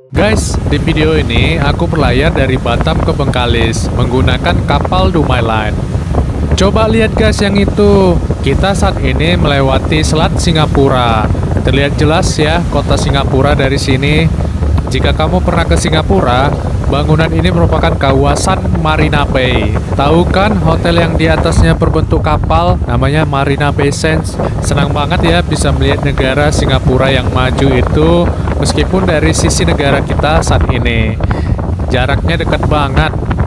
Guys, di video ini aku berlayar dari Batam ke Bengkalis menggunakan kapal Dumai Line. Coba lihat guys yang itu, kita saat ini melewati Selat Singapura. Terlihat jelas ya kota Singapura dari sini. Jika kamu pernah ke Singapura, bangunan ini merupakan kawasan Marina Bay. Tahu kan hotel yang di atasnya berbentuk kapal, namanya Marina Bay Sands. Senang banget ya bisa melihat negara Singapura yang maju itu, meskipun dari sisi negara kita saat ini jaraknya dekat banget.